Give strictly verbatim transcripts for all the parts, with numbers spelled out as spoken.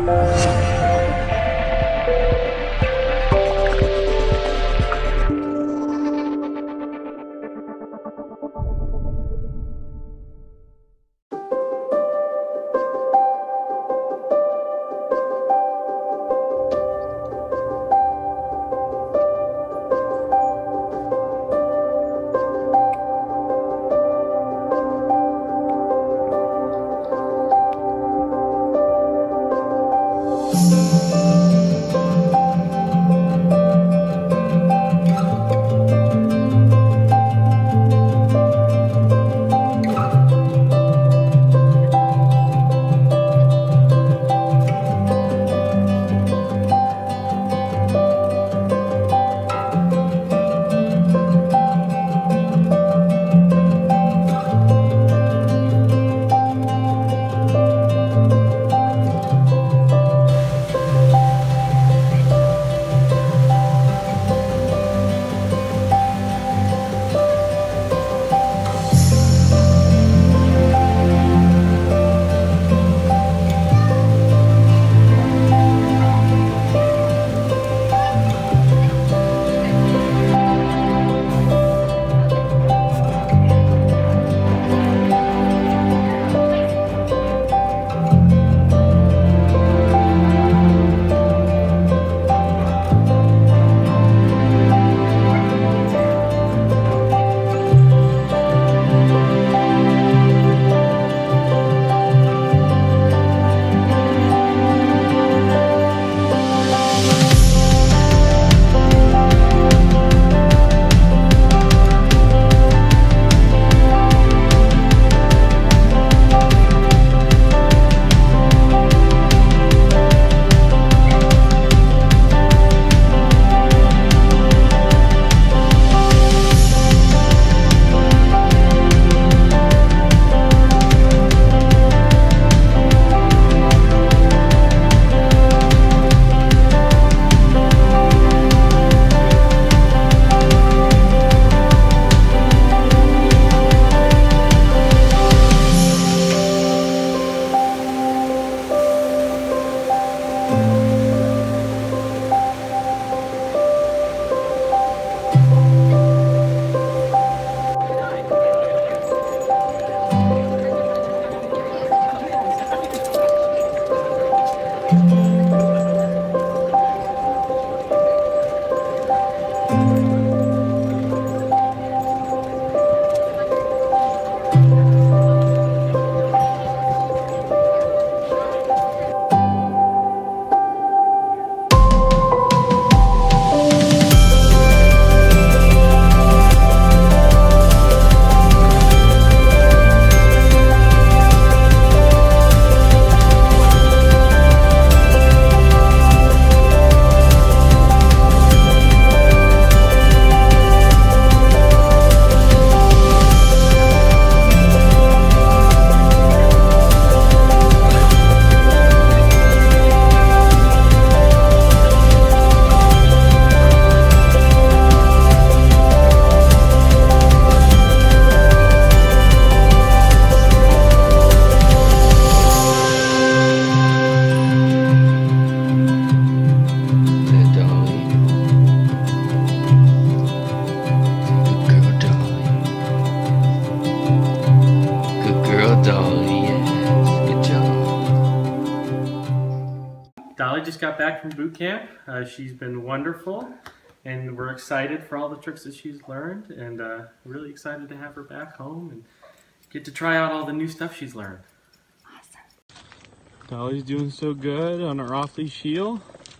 Dolly just got back from boot camp. Uh, she's been wonderful, and we're excited for all the tricks that she's learned, and uh, really excited to have her back home and get to try out all the new stuff she's learned. Awesome. Dolly's doing so good on her off-leash heel.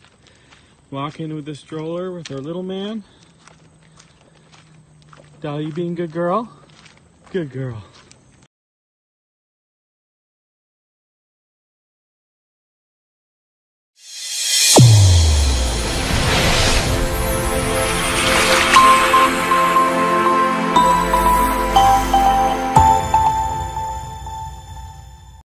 Walking with the stroller with her little man. Dolly, you being a good girl? Good girl.